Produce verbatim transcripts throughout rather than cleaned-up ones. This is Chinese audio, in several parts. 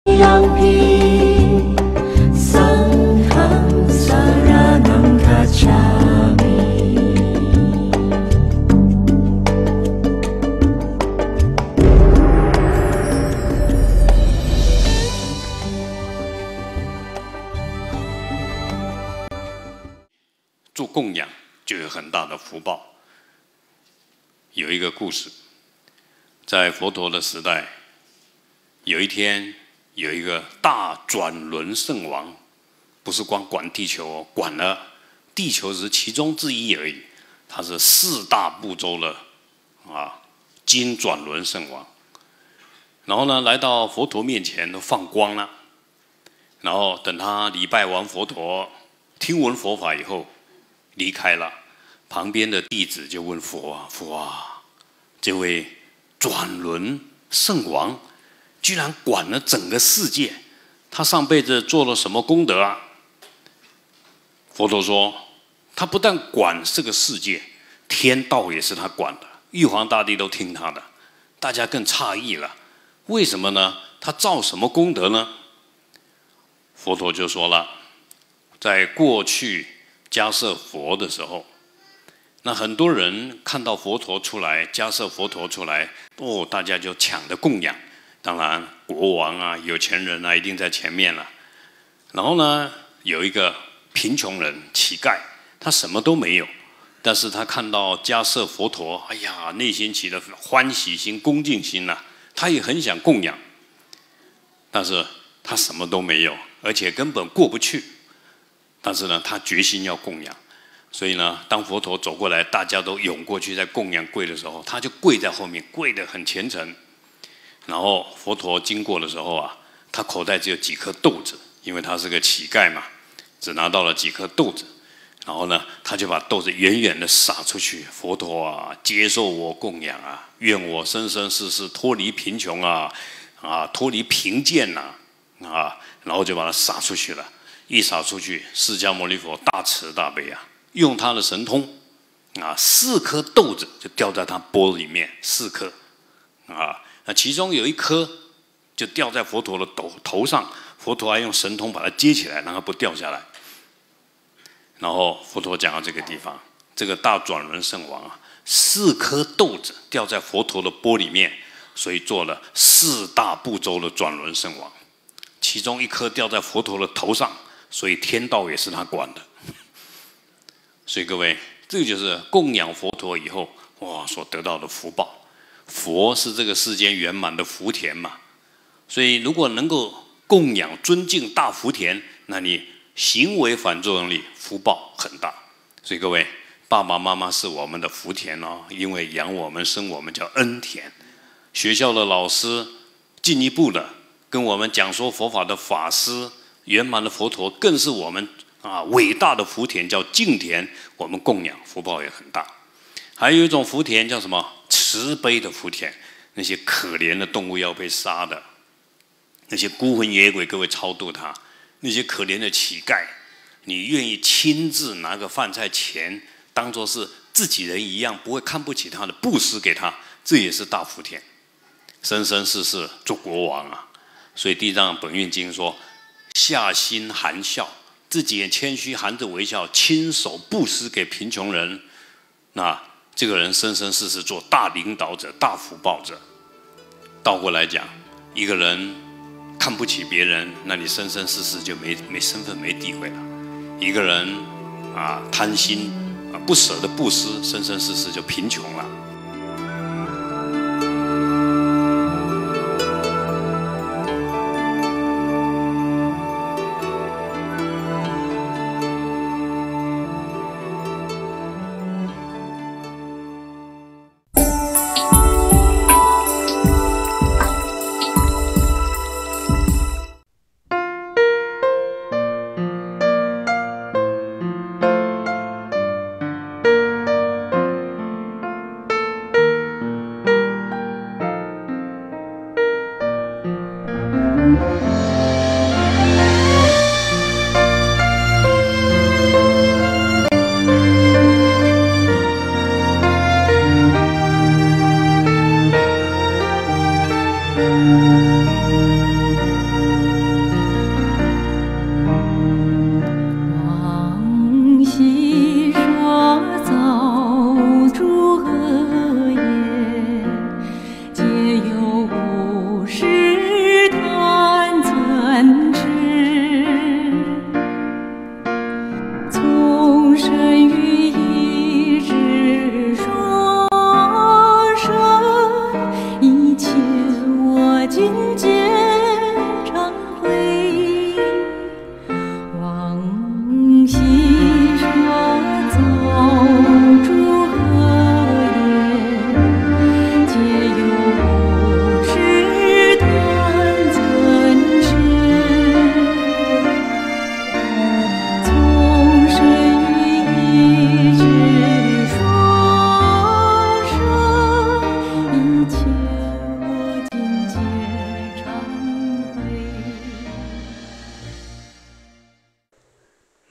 做供养就有很大的福报。有一个故事，在佛陀的时代，有一天有一个大转轮圣王，不是光管地球，管了地球只是其中之一而已，他是四大部洲的啊金转轮圣王。然后呢，来到佛陀面前都放光了，然后等他礼拜完佛陀，听闻佛法以后离开了，旁边的弟子就问佛啊，佛啊，这位转轮圣王居然管了整个世界，他上辈子做了什么功德啊？佛陀说，他不但管这个世界，天道也是他管的，玉皇大帝都听他的。大家更诧异了，为什么呢？他造什么功德呢？佛陀就说了，在过去迦叶佛的时候，那很多人看到佛陀出来，迦叶佛陀出来，哦，大家就抢着供养。当然，国王啊、有钱人啊，一定在前面了。然后呢，有一个贫穷人、乞丐，他什么都没有，但是他看到迦叶佛陀，哎呀，内心起了欢喜心、恭敬心呐、啊，他也很想供养，但是他什么都没有，而且根本过不去。但是呢，他决心要供养，所以呢，当佛陀走过来，大家都涌过去在供养跪的时候，他就跪在后面，跪得很虔诚。然后佛陀经过的时候啊，他口袋只有几颗豆子，因为他是个乞丐嘛，只拿到了几颗豆子。然后呢，他就把豆子远远的撒出去。佛陀啊，接受我供养啊，愿我生生世世脱离贫穷啊，啊，脱离贫贱呐，啊，然后就把它撒出去了。一撒出去，释迦牟尼佛大慈大悲啊，用他的神通啊，四颗豆子就掉在他钵里面，四颗啊，那其中有一颗就掉在佛陀的头头上，佛陀还用神通把它接起来，让它不掉下来。然后佛陀讲到这个地方，这个大转轮圣王啊，四颗豆子掉在佛陀的钵里面，所以做了四大部洲的转轮圣王。其中一颗掉在佛陀的头上，所以天道也是他管的。所以各位，这个就是供养佛陀以后哇所得到的福报。佛是这个世间圆满的福田嘛，所以如果能够供养尊敬大福田，那你行为反作用力福报很大。所以各位，爸爸妈妈是我们的福田哦，因为养我们生我们叫恩田。学校的老师，进一步的跟我们讲说佛法的法师，圆满的佛陀，更是我们啊伟大的福田，叫敬田，我们供养福报也很大。还有一种福田叫什么？慈悲的福田，那些可怜的动物要被杀的，那些孤魂野鬼，各位超度他；那些可怜的乞丐，你愿意亲自拿个饭菜钱，当作是自己人一样，不会看不起他的，布施给他，这也是大福田。生生世世做国王啊！所以《地藏本愿经》说：下心含笑，自己也谦虚，含着微笑，亲手布施给贫穷人。那这个人生生世世做大领导者、大福报者。倒过来讲，一个人看不起别人，那你生生世世就没没身份、没地位了。一个人啊贪心啊不舍得布施，生生世世就贫穷了。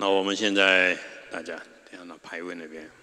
那我们现在大家等下那牌位那边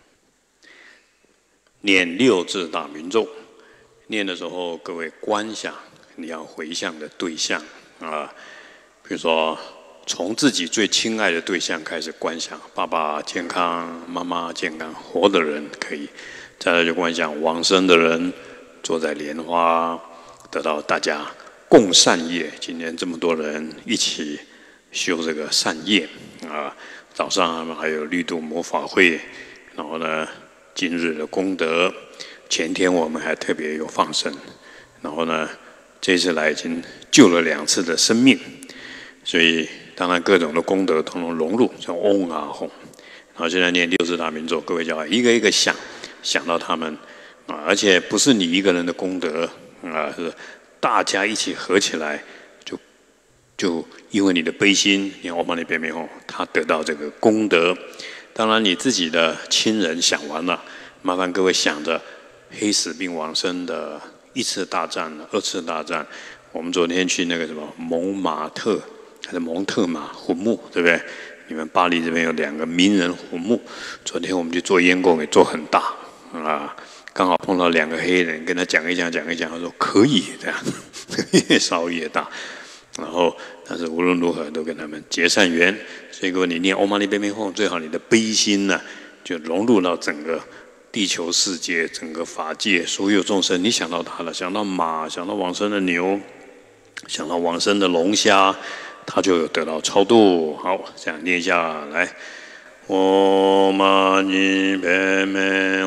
念六字大明咒，念的时候各位观想你要回向的对象啊，比如说从自己最亲爱的对象开始观想，爸爸健康，妈妈健康，活的人可以，再来就观想往生的人坐在莲花，得到大家共善业。今天这么多人一起修这个善业啊，早上还有绿度魔法会，然后呢，今日的功德，前天我们还特别有放生，然后呢，这次来已经救了两次的生命，所以当然各种的功德统统融入，像嗡啊吽。然后现在念六字大明咒，各位就要一个一个想，想到他们啊，而且不是你一个人的功德啊，是大家一起合起来，就就因为你的悲心，你往那边没有，他得到这个功德。当然你自己的亲人想完了，麻烦各位想着黑死病往生的一次大战、二次大战。我们昨天去那个什么蒙马特还是蒙特马坟墓，对不对？你们巴黎这边有两个名人坟墓，昨天我们去做烟供，也做很大啊。刚好碰到两个黑人，跟他讲一讲，讲一讲，他说可以这样，越烧越大。然后，但是无论如何都跟他们结善缘。所以，如果你念 Om Mani Padme Hum， 最好你的悲心呢、啊，就融入到整个地球世界、整个法界，所有众生，你想到他了，想到马，想到往生的牛，想到往生的龙虾，他就有得到超度。好，这样念一下来。Om Mani Padme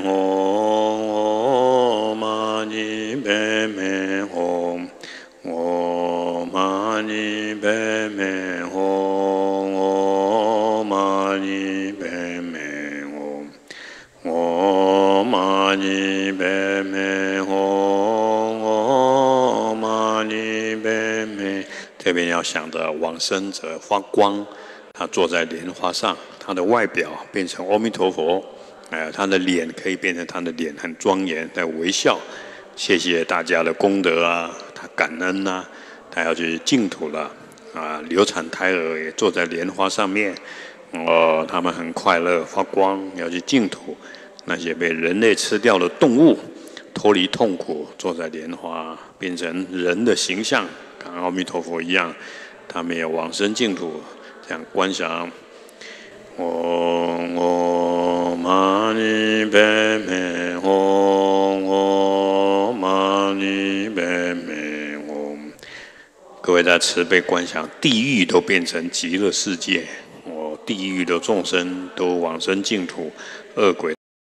Hum， Om Mani Padme Hum。Om Mani Padme Hum， Om Mani Padme Hum， Om Mani Padme Hum， Om Mani Padme。特别要想着往生者发光，他坐在莲花上，他的外表变成阿弥陀佛，哎，他的脸可以变成他的脸很庄严，在微笑，谢谢大家的功德啊，他感恩呐、啊。他要去净土了啊！流产胎儿也坐在莲花上面，哦，他们很快乐发光，要去净土。那些被人类吃掉的动物，脱离痛苦，坐在莲花，变成人的形象，跟阿弥陀佛一样，他们也往生净土。这样观想，嗡嗡嘛呢呗咪吽，嗡嘛呢呗咪。各位在慈悲观想，地狱都变成极乐世界，哦，地狱的众生都往生净土，恶鬼